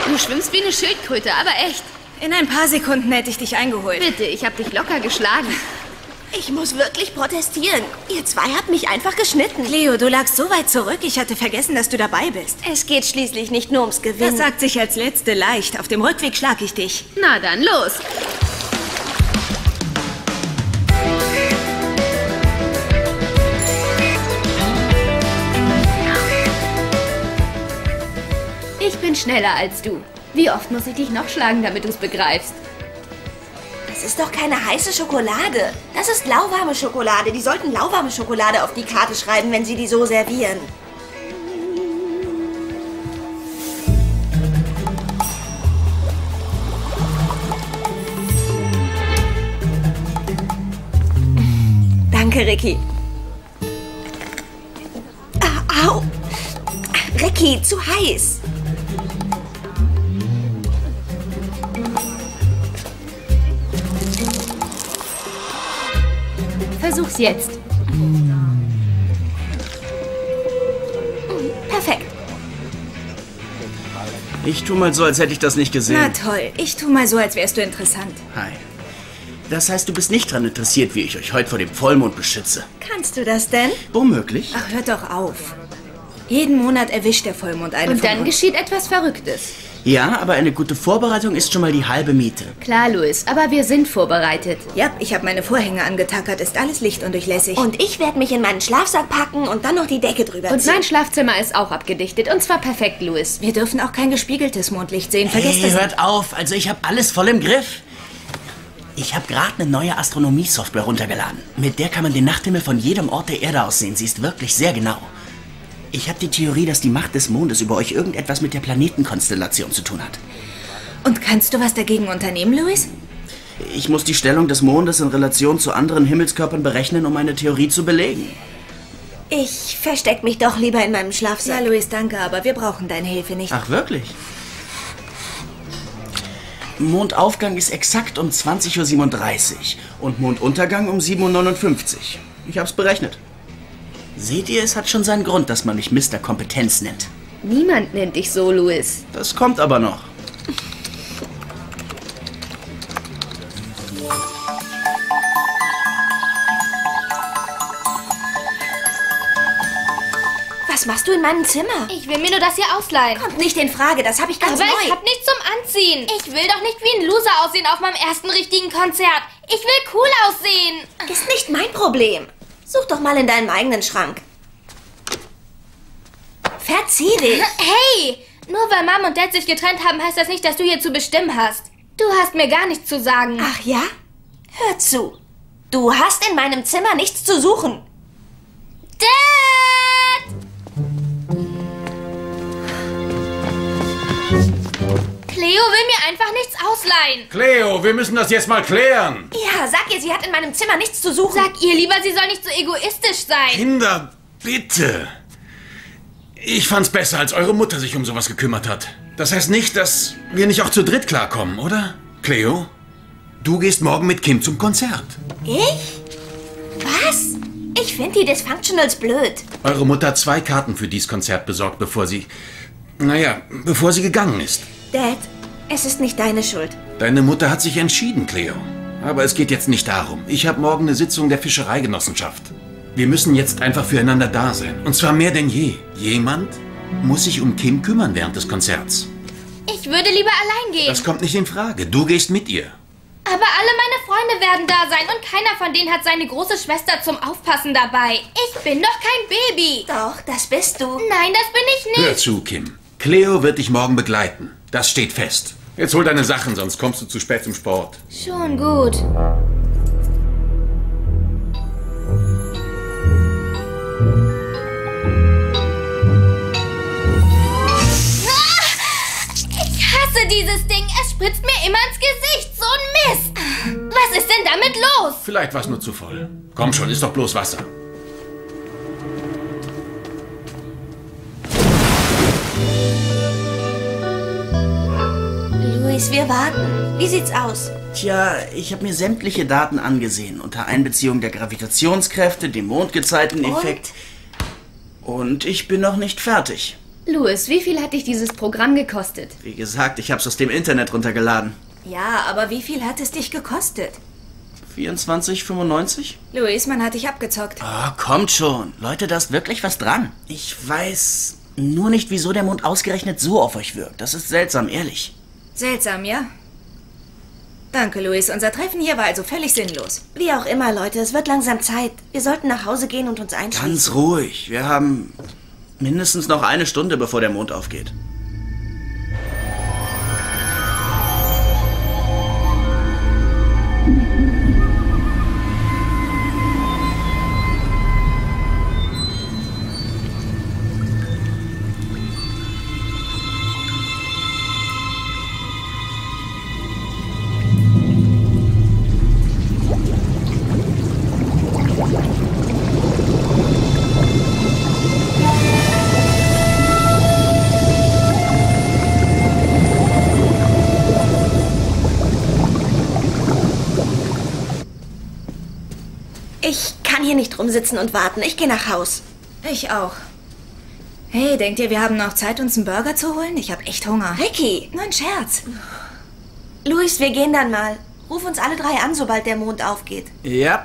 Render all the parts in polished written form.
Du schwimmst wie eine Schildkröte, aber echt. In ein paar Sekunden hätte ich dich eingeholt. Bitte, ich habe dich locker geschlagen. Ich muss wirklich protestieren. Ihr zwei habt mich einfach geschnitten. Cleo, du lagst so weit zurück, ich hatte vergessen, dass du dabei bist. Es geht schließlich nicht nur ums Gewinnen. Das sagt sich als Letzte leicht. Auf dem Rückweg schlag ich dich. Na dann, los. Ich bin schneller als du. Wie oft muss ich dich noch schlagen, damit du es begreifst? Das ist doch keine heiße Schokolade. Das ist lauwarme Schokolade. Die sollten lauwarme Schokolade auf die Karte schreiben, wenn sie die so servieren. Danke, Ricky. Au! Ricky, zu heiß. Versuch's jetzt. Perfekt. Ich tu mal so, als hätte ich das nicht gesehen. Na toll, ich tu mal so, als wärst du interessant. Hi. Das heißt, du bist nicht daran interessiert, wie ich euch heute vor dem Vollmond beschütze. Kannst du das denn? Womöglich. Ach, hört doch auf. Jeden Monat erwischt der Vollmond eine Und von dann uns. geschieht etwas Verrücktes. Ja, aber eine gute Vorbereitung ist schon mal die halbe Miete. Klar, Louis, aber wir sind vorbereitet. Ja, ich habe meine Vorhänge angetackert, ist alles lichtundurchlässig. Und ich werde mich in meinen Schlafsack packen und dann noch die Decke drüber Und ziehen. mein Schlafzimmer ist auch abgedichtet. Und zwar perfekt, Louis. wir dürfen auch kein gespiegeltes Mondlicht sehen, vergesst Hey, das hört auf. Also ich habe alles voll im Griff. Ich habe gerade eine neue Astronomie-Software runtergeladen. Mit der kann man den Nachthimmel von jedem Ort der Erde aus sehen. Sie ist wirklich sehr genau. Ich habe die Theorie, dass die Macht des Mondes über euch irgendetwas mit der Planetenkonstellation zu tun hat. Und kannst du was dagegen unternehmen, Louis? Ich muss die Stellung des Mondes in Relation zu anderen Himmelskörpern berechnen, um meine Theorie zu belegen. Ich versteck mich doch lieber in meinem Ja, Schlafsack. Louis, danke, aber wir brauchen deine Hilfe nicht. Ach, wirklich? Mondaufgang ist exakt um 20:37 Uhr und Monduntergang um 7:59 Uhr. Ich hab's berechnet. Seht ihr, es hat schon seinen Grund, dass man mich Mr. Kompetenz nennt. Niemand nennt dich so, Louis. Das kommt aber noch. Was machst du in meinem Zimmer? Ich will mir nur das hier ausleihen. Kommt nicht in Frage, das habe ich ganz Aber neu. ich hab nichts zum Anziehen. Ich will doch nicht wie ein Loser aussehen auf meinem ersten richtigen Konzert. Ich will cool aussehen. Ist nicht mein Problem. Such doch mal in deinem eigenen Schrank. Verzieh dich. Hey, nur weil Mom und Dad sich getrennt haben, heißt das nicht, dass du hier zu bestimmen hast. Du hast mir gar nichts zu sagen. Ach ja? Hör zu. Du hast in meinem Zimmer nichts zu suchen. Dad! Cleo will mir einfach nichts ausleihen. Cleo, wir müssen das jetzt mal klären. Ja, sag ihr, sie hat in meinem Zimmer nichts zu suchen. Sag ihr lieber, sie soll nicht so egoistisch sein. Kinder, bitte. Ich fand's besser, als eure Mutter sich um sowas gekümmert hat. Das heißt nicht, dass wir nicht auch zu dritt klarkommen, oder? Cleo, du gehst morgen mit Kim zum Konzert. Ich? Was? Ich finde die Dysfunctionals blöd. Eure Mutter hat 2 Karten für dieses Konzert besorgt, bevor sie gegangen ist. Dad, es ist nicht deine Schuld. Deine Mutter hat sich entschieden, Cleo. Aber es geht jetzt nicht darum. Ich habe morgen eine Sitzung der Fischereigenossenschaft. Wir müssen jetzt einfach füreinander da sein. Und zwar mehr denn je. Jemand muss sich um Kim kümmern während des Konzerts. Ich würde lieber allein gehen. Das kommt nicht in Frage. Du gehst mit ihr. Aber alle meine Freunde werden da sein und keiner von denen hat seine große Schwester zum Aufpassen dabei. Ich bin doch kein Baby. Doch, das bist du. Nein, das bin ich Hör nicht. zu, Kim. Cleo wird dich morgen begleiten. Das steht fest. Jetzt hol deine Sachen, sonst kommst du zu spät zum Sport. Schon gut. Ich hasse dieses Ding. Es spritzt mir immer ins Gesicht. So ein Mist. Was ist denn damit los? Vielleicht war es nur zu voll. Komm schon, ist doch bloß Wasser. Luis, wir warten. Wie sieht's aus? Tja, ich habe mir sämtliche Daten angesehen, unter Einbeziehung der Gravitationskräfte, dem Mondgezeiteneffekt. Und ich bin noch nicht fertig. Louis, wie viel hat dich dieses Programm gekostet? Wie gesagt, ich habe es aus dem Internet runtergeladen. Ja, aber wie viel hat es dich gekostet? 24,95? Luis, man hat dich abgezockt. Oh, kommt schon. Leute, da ist wirklich was dran. Ich weiß nur nicht, wieso der Mond ausgerechnet so auf euch wirkt. Das ist seltsam, ehrlich. Seltsam, ja? Danke, Luis. Unser Treffen hier war also völlig sinnlos. Wie auch immer, Leute, es wird langsam Zeit. Wir sollten nach Hause gehen und uns einschließen. Ganz ruhig. Wir haben mindestens noch eine Stunde, bevor der Mond aufgeht. Ich kann hier nicht rumsitzen und warten. Ich gehe nach Haus. Ich auch. Hey, denkt ihr, wir haben noch Zeit, uns einen Burger zu holen? Ich habe echt Hunger. Ricky! Nur ein Scherz. Luis, wir gehen dann mal. Ruf uns alle 3 an, sobald der Mond aufgeht. Ja.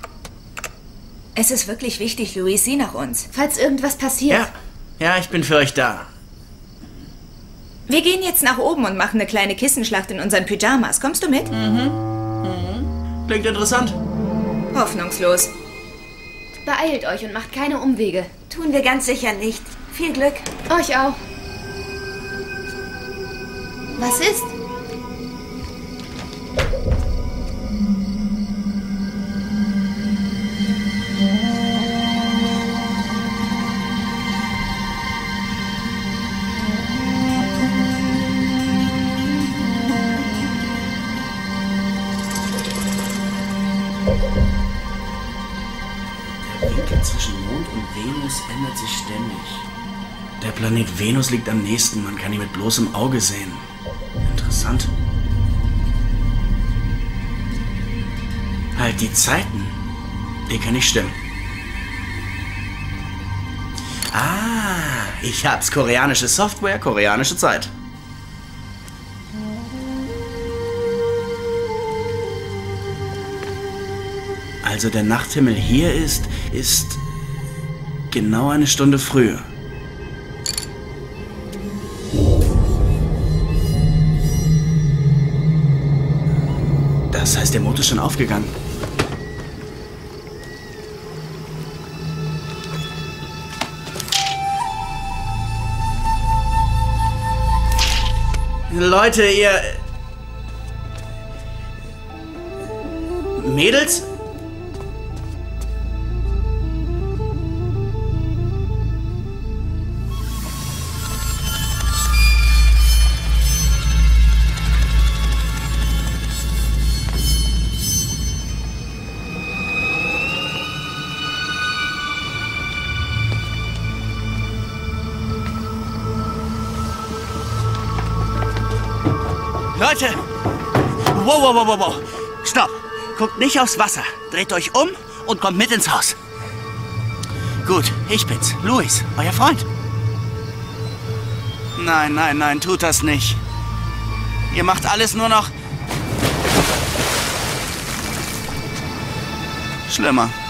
Es ist wirklich wichtig, Luis, sieh nach uns. Falls irgendwas passiert. Ja, ich bin für euch da. Wir gehen jetzt nach oben und machen eine kleine Kissenschlacht in unseren Pyjamas. Kommst du mit? Klingt interessant. Hoffnungslos. Beeilt euch und macht keine Umwege. Tun wir ganz sicher nicht. Viel Glück. Euch auch. Was ist? Der Winkel zwischen Mond und Venus ändert sich ständig. Der Planet Venus liegt am nächsten, man kann ihn mit bloßem Auge sehen. Interessant. Halt, die Zeiten, die kann nicht stimmen. Ah, ich hab's. Koreanische Software, koreanische Zeit. Also der Nachthimmel hier ist genau eine Stunde früher. Das heißt, der Mond ist schon aufgegangen. Leute, ihr... Mädels? Leute! Wow. Stopp! Guckt nicht aufs Wasser. Dreht euch um und kommt mit ins Haus. Gut, ich bin's. Luis, euer Freund. Nein, tut das nicht. Ihr macht alles nur noch... schlimmer.